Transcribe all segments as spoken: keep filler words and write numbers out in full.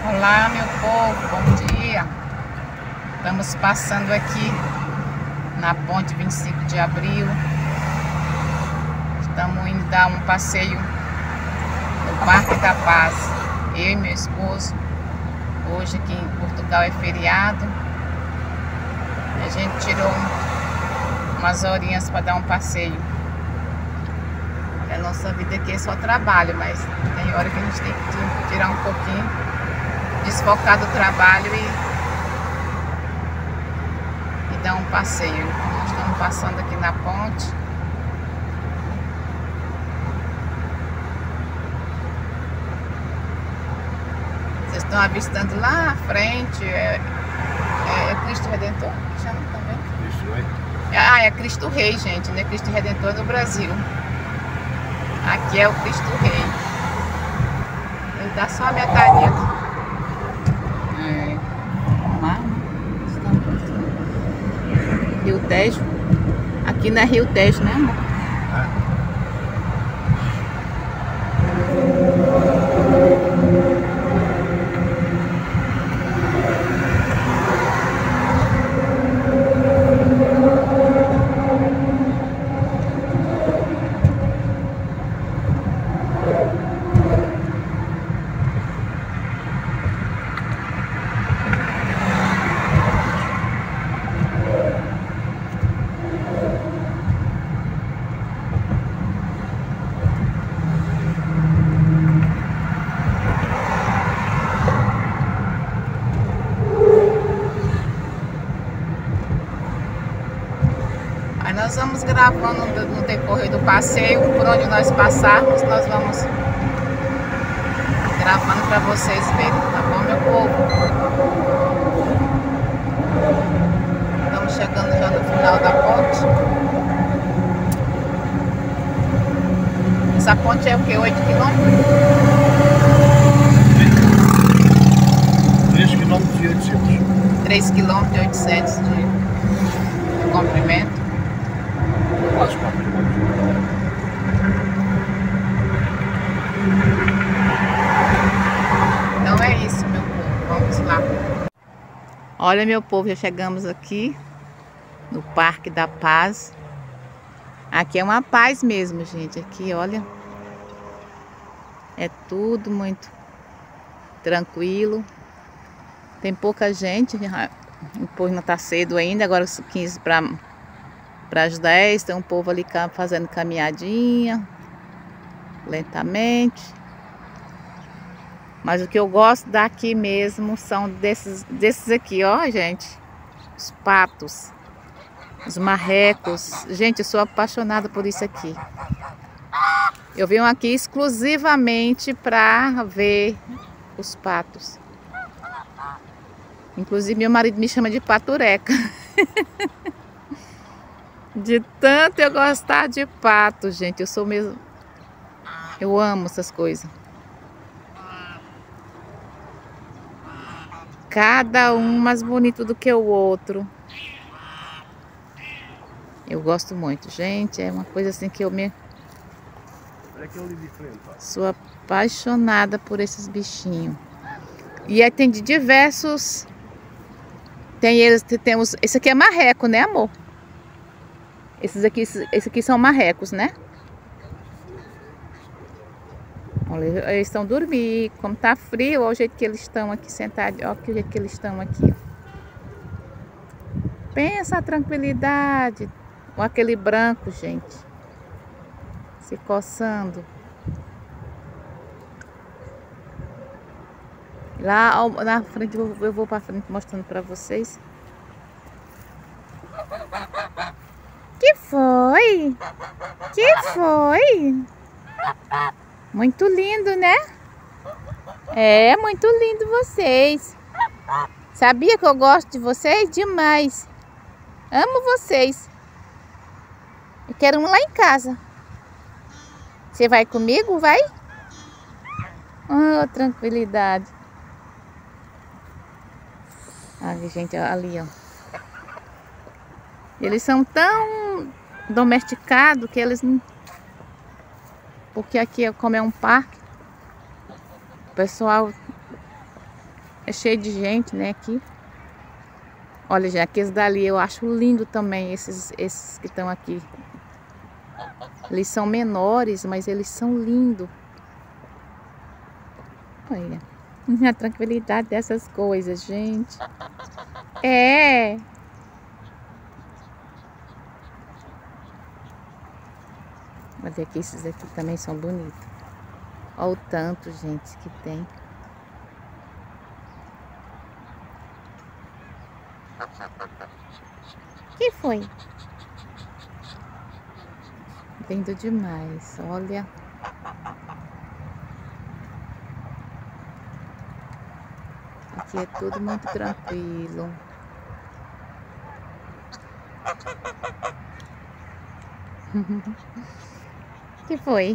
Olá, meu povo, bom dia. Estamos passando aqui na ponte vinte e cinco de abril. Estamos indo dar um passeio no Parque da Paz. Eu e meu esposo. Hoje aqui em Portugal é feriado. A gente tirou umas horinhas para dar um passeio. A nossa vida aqui é só trabalho, mas tem hora que a gente tem que tirar um pouquinho, desfocar do trabalho e, e dar um passeio. Nós estamos passando aqui na ponte. Vocês estão avistando lá à frente, é, é, é Cristo Redentor? Que chama também? Cristo Rei. Ah, é Cristo Rei, gente, né? Cristo Redentor do Brasil. Aqui é o Cristo Rei. Ele dá só a metade aqui. É. Mar. Rio Tejo. Aqui não é Rio Tejo, né, amor? Ah. Aí nós vamos gravando no decorrer do passeio, por onde nós passarmos, nós vamos gravando para vocês verem, tá bom, meu povo? Estamos chegando já no final da ponte. Essa ponte é o que? oito quilômetros? três quilômetros e oitocentos. três quilômetros e oitocentos de comprimento. Quase quatro quilômetros. Então é isso, meu povo. Vamos lá. Olha, meu povo, já chegamos aqui no Parque da Paz. Aqui é uma paz mesmo, gente. Aqui, olha, é tudo muito tranquilo. Tem pouca gente. O povo ainda tá cedo ainda. Agora quinze para para as dez. Tem um povo ali fazendo caminhadinha lentamente. Mas o que eu gosto daqui mesmo são desses, desses aqui, ó, gente. Os patos, os marrecos. Gente, eu sou apaixonada por isso aqui. Eu venho aqui exclusivamente para ver os patos. Inclusive, meu marido me chama de patureca. De tanto eu gostar de pato, gente. Eu sou mesmo... Eu amo essas coisas. Cada um mais bonito do que o outro. Eu gosto muito, gente. É uma coisa assim que eu me... Sou apaixonada por esses bichinhos. E aí tem de diversos... Tem eles, temos... Esse aqui é marreco, né, amor? Esses aqui, esses aqui são marrecos, né? Olha, eles estão dormindo. Como tá frio, olha o jeito que eles estão aqui sentados. Olha o jeito que eles estão aqui. Pensa a tranquilidade. Com aquele branco, gente. Se coçando. Lá na frente, eu vou para frente mostrando para vocês. Que foi? Que foi? Muito lindo, né? É, muito lindo vocês. Sabia que eu gosto de vocês? Demais. Amo vocês. Eu quero um lá em casa. Você vai comigo? Vai? Oh, tranquilidade. Ai, gente, ali, ó. Eles são tão domesticados que eles não... Porque aqui, como é um parque, o pessoal É cheio de gente, né, aqui. Olha, já aqueles dali eu acho lindo também, esses, esses que estão aqui. Eles são menores, mas eles são lindos. Olha, a tranquilidade dessas coisas, gente. É. Mas aqui, esses aqui também são bonitos. Olha o tanto, gente, que tem. Que foi? Lindo demais, olha. Aqui é tudo muito tranquilo. Que foi?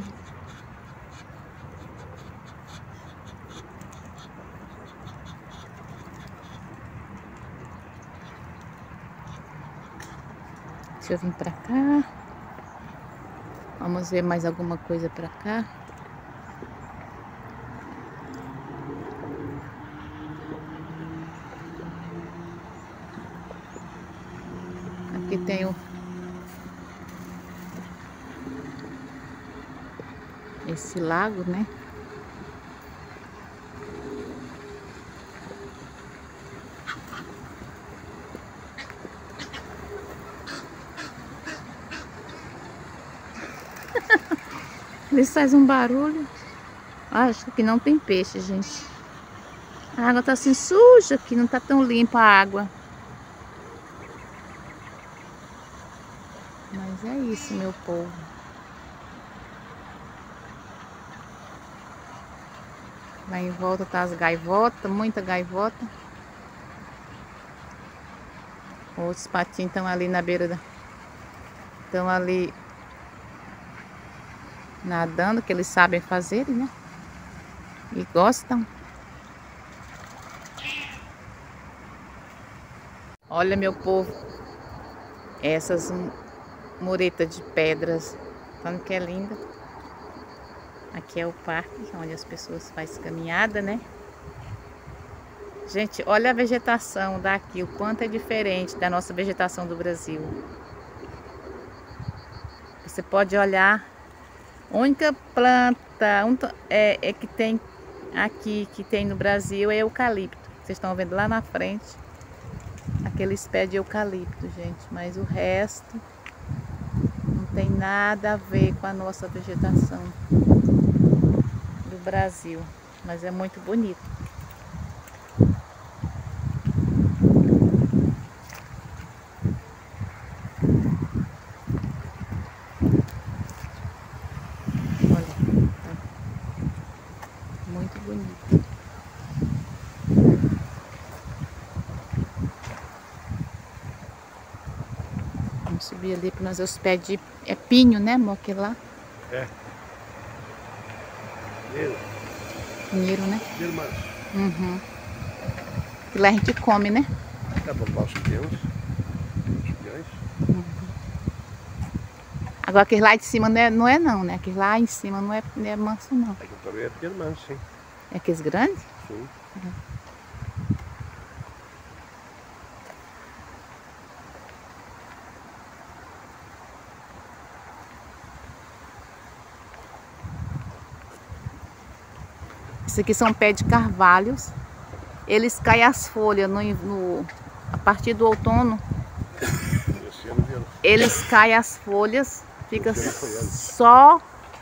Deixa eu vir pra cá. Vamos ver mais alguma coisa pra cá. Aqui tem o... esse lago, né? Eles fazem um barulho. Acho que não tem peixe, gente. A água tá assim suja aqui, não tá tão limpa a água. Mas é isso, meu povo. Lá em volta tá as gaivotas, muita gaivota. Outros patinhos estão ali na beira da... Estão ali nadando, que eles sabem fazer, né? E gostam. Olha, meu povo, essas muretas de pedras, tanto que é linda. Aqui é o parque, onde as pessoas fazem caminhada, né? Gente, olha a vegetação daqui, o quanto é diferente da nossa vegetação do Brasil. Você pode olhar, a única planta é, é que tem aqui, que tem no Brasil, é eucalipto. Vocês estão vendo lá na frente, aqueles pés de eucalipto, gente. Mas o resto não tem nada a ver com a nossa vegetação do Brasil. Mas é muito bonito. Muito bonito. Vamos subir ali para nós ver os pés de... É pinho, né, amor? Aquele lá? É. Pinheiro. Pinheiro, né? Pinheiro manso. Uhum. E lá a gente come, né? Dá para levar os peões. Os peões. Uhum. Agora aquele lá de cima não é não, é não né? Aquele lá em cima não é, não é manso, não. Aqui também é pinheiro manso, sim. É aqueles grandes? Sim. Uhum. Isso aqui são pés de carvalhos. Eles caem as folhas no, no, a partir do outono. Eles caem as folhas, fica só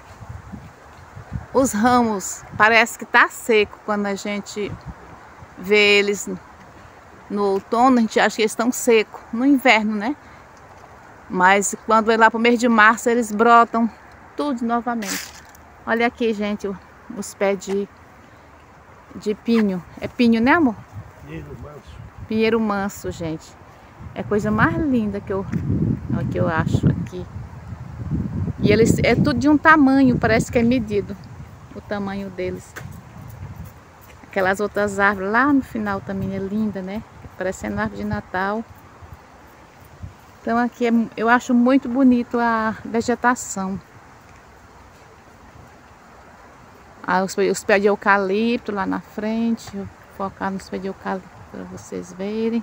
os ramos. Parece que tá seco quando a gente vê eles no outono. A gente acha que eles estão secos no inverno, né? Mas quando vai lá pro mês de março, eles brotam tudo novamente. Olha aqui, gente, os pés de de pinho. É pinho, né, amor? Pinheiro manso. Pinheiro manso, gente. É a coisa mais linda que eu, que eu acho aqui. E eles é tudo de um tamanho, parece que é medido o tamanho deles. Aquelas outras árvores lá no final também é linda, né? Parecendo árvore de Natal. Então aqui é, eu acho muito bonito a vegetação. Ah, os, os pés de eucalipto lá na frente. focar nos pés de eucalipto para vocês verem.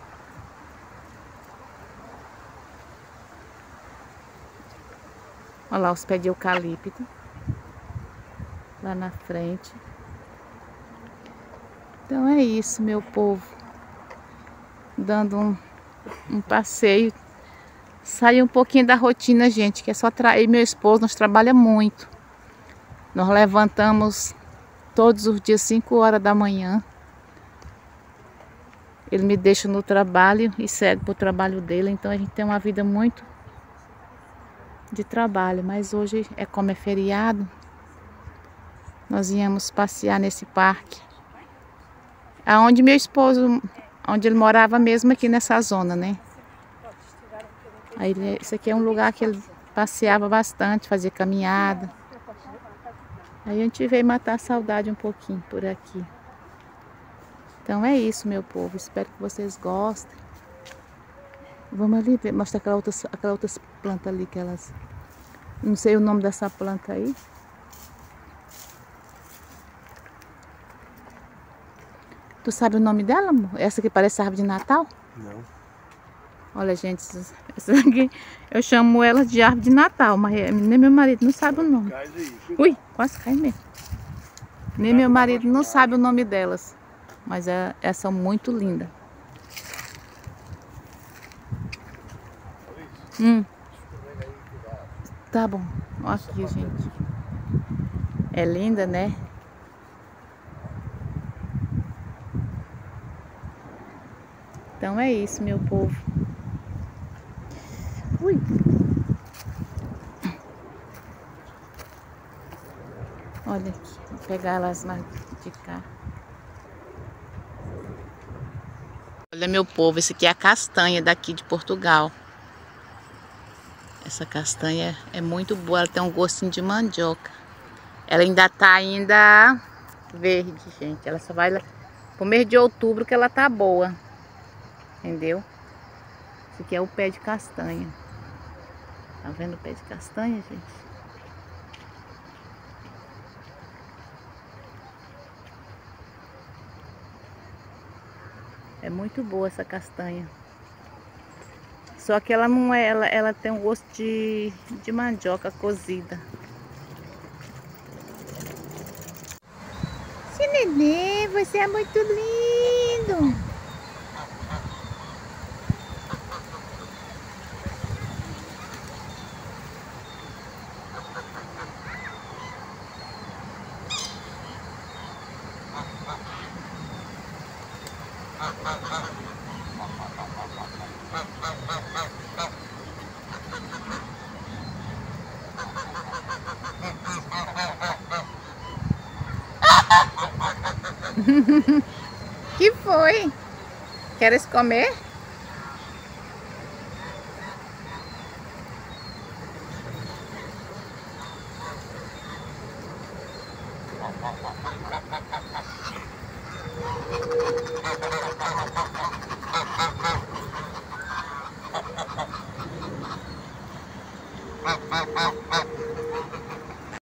Olha lá os pés de eucalipto lá na frente. Então é isso, meu povo. Dando um, um passeio. Sair um pouquinho da rotina, gente, que é só trair meu esposo, nós trabalhamos muito. Nós levantamos todos os dias cinco horas da manhã. Ele me deixa no trabalho e segue para o trabalho dele. Então a gente tem uma vida muito de trabalho. Mas hoje, é como é feriado, nós íamos passear nesse parque. Aonde meu esposo, onde ele morava mesmo, aqui nessa zona, né? Aí ele, esse aqui é um lugar que ele passeava bastante, fazia caminhada. Aí a gente veio matar a saudade um pouquinho por aqui. Então é isso, meu povo. Espero que vocês gostem. Vamos ali ver, mostrar aquela outra, aquela outra planta ali que elas... Não sei o nome dessa planta aí. Tu sabe o nome dela, amor? Essa que parece árvore de Natal? Não. Olha, gente, essa aqui eu chamo ela de árvore de Natal, mas nem meu marido não sabe o nome. Ui, quase cai mesmo. Nem meu marido não sabe o nome delas, mas é, elas são muito lindas. Hum. Tá bom, olha aqui, gente. É linda, né? Então é isso, meu povo. Ui. Olha aqui, vou pegar elas mais de cá. Olha, meu povo, esse aqui é a castanha daqui de Portugal. Essa castanha é muito boa, ela tem um gostinho de mandioca. Ela ainda tá ainda verde, gente. Ela só vai pro mês de outubro que ela tá boa. Entendeu? Esse aqui é o pé de castanha. Tá vendo o pé de castanha, gente? É muito boa essa castanha. Só que ela não é, ela, ela tem um gosto de, de mandioca cozida. Nenê, você é muito lindo. Que foi? Queres comer?